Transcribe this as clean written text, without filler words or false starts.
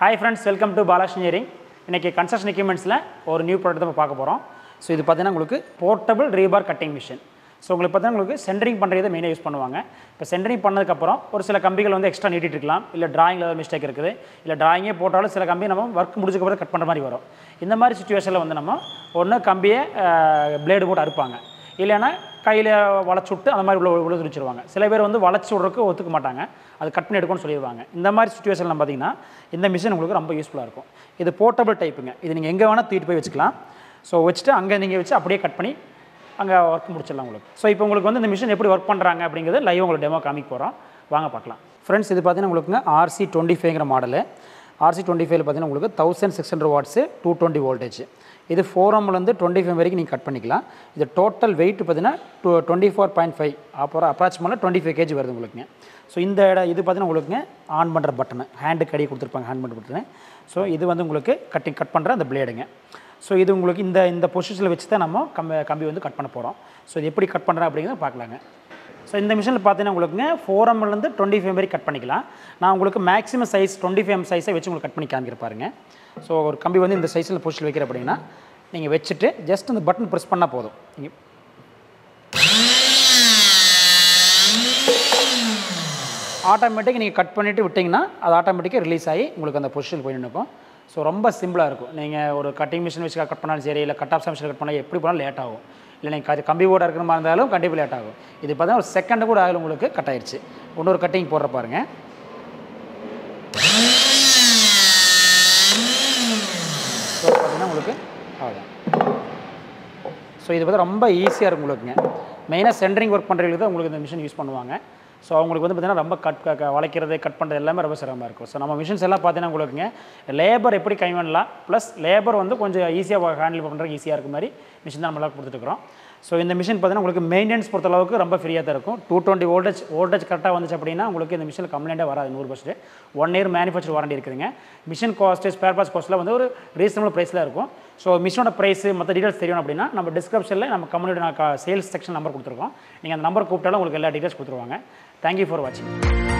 Hi friends, welcome to Balakrishna Engineering. இன்னைக்கு construction equipmentsல ஒரு new product நம்ம பார்க்க போறோம். சோ இது பாத்தீங்கன்னா உங்களுக்கு portable rebar cutting machine. So உங்களுக்கு பாத்தீங்கன்னா உங்களுக்கு சென்டரிங் பண்றதுக்கு மெயினா யூஸ் பண்ணுவாங்க. இப்போ சென்டரிங் பண்ணதுக்கு அப்புறம் ஒரு சில கம்பிகள் வந்து எக்ஸ்ட்ரா நீட்டிட்டு இருக்கலாம். இல்ல டிராயிங்ல ஏதாவது மிஸ்டேக் இருக்குது. இல்ல டிராயிங்கே போட்டாலும் சில கம்பி நம்ம வர்க் முடிஞ்சதுக்கு அப்புறம் கட் பண்ற மாதிரி வரும். இந்த மாதிரி சிச்சுவேஷன்ல வந்து நம்ம ஒண்ணு கம்பியை பிளேட் போட்டு அறுப்பாங்க. இல்லைனா கையில வளைச்சு விட்டு அந்த மாதிரி உள்ள துரிச்சிருவாங்க. சில பேர் வந்து வளைச்சு விடுறதுக்கு ஒத்துக்க மாட்டாங்க. அது கட் பண்ணி எடுக்கணும்னு சொல்லிடுவாங்க. இந்த மாதிரி சிச்சுவேஷன்ல பாத்தீங்கன்னா இந்த மிஷின் உங்களுக்கு ரொம்ப யூஸ்ஃபுல்லா இருக்கும். இது போர்ட்டபிள் டைப்புங்க. இது நீங்க எங்க வேணா தூக்கிட்டு போய் வச்சுக்கலாம். ஸோ வச்சுட்டு அங்கே நீங்கள் வச்சு அப்படியே கட் பண்ணி அங்கே ஒர்க் முடிச்சிடலாம் உங்களுக்கு. ஸோ இப்போ உங்களுக்கு வந்து இந்த மிஷின் எப்படி ஒர்க் பண்ணுறாங்க அப்படிங்கிறது லைவ் உங்களுக்கு டெமோ காமிக்க போகிறோம். வாங்க பார்க்கலாம். ஃப்ரெண்ட்ஸ் இது பார்த்தீங்கன்னா உங்களுக்குங்க RC25ங்கிற மாடலு. RC25 பார்த்தீங்கன்னா உங்களுக்கு 1600 வாட்ஸு 220 வோல்டேஜ். இது 4Mலேருந்து 25 வரைக்கும் நீங்கள் கட் பண்ணிக்கலாம். இது டோட்டல் வெயிட் பார்த்தீங்கன்னா 24.5 அப்புறம் அப்ராக்சிமேட்டாக 25 kg வருது உங்களுக்குங்க. ஸோ இந்த இது பார்த்தீங்கன்னா உங்களுக்குங்க ஆன் பண்ணுற பட்டனு ஹேண்டுக்கு அடி கொடுத்துருப்பாங்க ஹேண்ட் பண்ணுற பட்டனு. ஸோ இது வந்து உங்களுக்கு கட் பண்ணுற அந்த பிளேடுங்க. ஸோ இது உங்களுக்கு இந்த பொசிஷனில் வச்சு தான் நம்ம கம்பி வந்து கட் பண்ண போகிறோம். ஸோ இது எப்படி கட் பண்ணுறேன் அப்படிங்கிறத பார்க்கலாங்க. ஸோ இந்த மிஷினில் பார்த்தீங்கன்னா உங்களுக்குங்க 4Mலேருந்து 25 வரைக்கும் கட் பண்ணிக்கலாம். நான் உங்களுக்கு மேக்ஸிமம் சைஸ் 25 சைஸை வச்சு உங்களுக்கு கட் பண்ணி காமிக்கிற பாருங்க. ஸோ ஒரு கம்பி வந்து இந்த சைஸில் பொசிஷன் வைக்கிற அப்படின்னா நீங்கள் வச்சுட்டு ஜஸ்ட் அந்த பட்டன் ப்ரெஸ் பண்ணால் போதும். நீங்கள் ஆட்டோமேட்டிக் நீங்கள் கட் பண்ணிவிட்டு விட்டிங்கன்னா அது ஆட்டோமேட்டிக்காக ரிலீஸ் ஆகி உங்களுக்கு அந்த பொசிஷன் போய் நிற்கும். ஸோ ரொம்ப சிம்பிளாக இருக்கும். நீங்கள் ஒரு கட்டிங் மிஷின் வச்சு கட் பண்ணாலும் சரி, இல்லை கட் ஆஃப் மிஷின் கட் பண்ணால் எப்படி போனாலும் லேட் ஆகும். இல்லை நீங்கள் கம்பி போர்டாக இருக்கிற மாதிரி இருந்தாலும் கண்டிப்பாக லேட் ஆகும். இது பார்த்தீங்கன்னா ஒரு செகண்டு கூட ஆகல உங்களுக்கு கட் ஆயிடுச்சு. இன்னொரு கட்டிங் போடுற பாருங்க. ஸோ பார்த்தீங்கன்னா உங்களுக்கு அவ்வளோதான். ஸோ இது பார்த்தா ரொம்ப ஈஸியாக இருக்கும் உங்களுக்குங்க. மெயினாக சென்டரிங் ஒர்க் பண்ணுறவங்களுக்கு தான் உங்களுக்கு இந்த மிஷின் யூஸ் பண்ணுவாங்க. ஸோ அவங்களுக்கு வந்து பார்த்திங்கன்னா ரொம்ப வளைக்கிறது கட் பண்ணுறது எல்லாமே ரொம்ப சிரமமாக இருக்கும். ஸோ நம்ம மிஷின்ஸ் எல்லாம் பார்த்தீங்கன்னா உங்களுக்குங்க லேபர் எப்படி கை பண்ணலாம், ப்ளஸ் லேபர் வந்து கொஞ்சம் ஈஸியாக ஹேண்டில் பண்ணுறதுக்கு ஈஸியாக இருக்க மாதிரி மிஷின் தான் நம்மளால் கொடுத்துட்டுருக்கோம். ஸோ இந்த மிஷின் பார்த்தீங்கன்னா உங்களுக்கு மெயின்டெனன்ஸ் பொறுத்தளவுக்கு ரொம்ப ஃப்ரீயாக தான் இருக்கும். 220 வோல்டேஜ் கரெக்டாக வந்துச்சு அப்படின்னா உங்களுக்கு இந்த மிஷினில் கம்ப்ளைண்ட்டே வராது 100%. 1 இயர் மேனுஃபேக்சர் வாரண்டி இருக்குதுங்க. மிஷின் காஸ்ட்டு ஸ்பேர் பார்ட்ஸ் காஸ்ட்டில் வந்து ஒரு ரீசனபிள் ப்ரைஸில் இருக்கும். ஸோ மிஷினோட ப்ரைஸ் மற்ற டீட்டெயில்ஸ் தெரியும் அப்படின்னா நம்ம டிஸ்கிரிப்ஷனில் நம்ம கம்பெனியோட சேல்ஸ் செக்ஷன் நம்பர் கொடுத்துருக்கோம். நீங்கள் அந்த நம்பர் கூப்பிட்டாலும் உங்களுக்கு எல்லா டீட்டெயில்ஸ் கொடுத்துருவாங்க. தேங்க்யூ ஃபார் வாட்சிங்.